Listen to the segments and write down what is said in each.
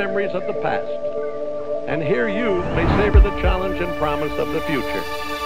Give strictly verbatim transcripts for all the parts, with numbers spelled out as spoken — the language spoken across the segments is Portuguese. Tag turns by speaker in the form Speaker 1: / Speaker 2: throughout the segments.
Speaker 1: memories of the past. And here you may savor the challenge and promise of the future.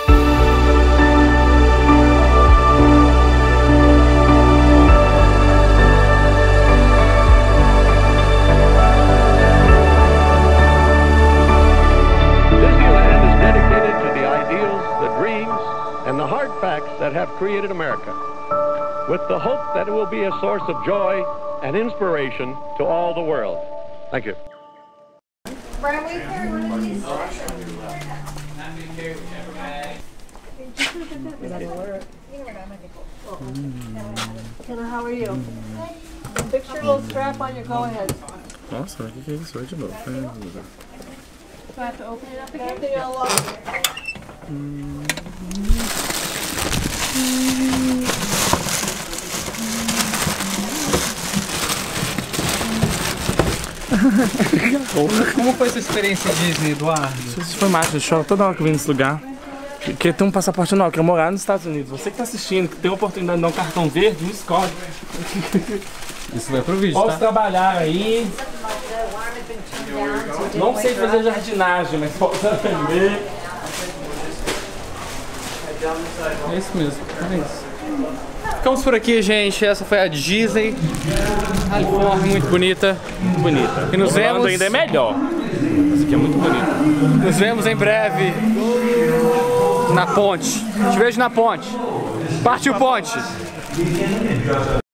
Speaker 1: Disneyland is dedicated to the ideals, the dreams, and the hard facts that have created America, with the hope that it will be a source of joy and inspiration to all the world. Thank you.
Speaker 2: Brian, will you carry one of these?
Speaker 3: Kenna, how are you? Fix your little strap on you, go ahead.
Speaker 4: Nossa, o que, que é isso? Vai de novo.
Speaker 3: Do I have to open it up again? I think I'll lock it.
Speaker 5: Como foi essa experiência Disney, Eduardo?
Speaker 4: Isso foi massa, eu choro toda hora que eu vim nesse lugar. Quer ter um passaporte novo, quer morar nos Estados Unidos. Você que tá assistindo, que tem a oportunidade de dar um cartão verde, me escolhe.
Speaker 5: Isso vai pro vídeo,
Speaker 4: Posso
Speaker 5: tá?
Speaker 4: trabalhar aí. Não sei fazer jardinagem, mas posso aprender.
Speaker 5: É isso mesmo, é isso. Ficamos por aqui, gente. Essa foi a Disney. Califórnia, muito bonita.
Speaker 4: Muito bonita.
Speaker 5: E nos
Speaker 4: Orlando
Speaker 5: vemos...
Speaker 4: ainda é melhor. Essa aqui é muito bonita.
Speaker 5: Nos vemos em breve na ponte. Te vejo na ponte. Partiu ponte.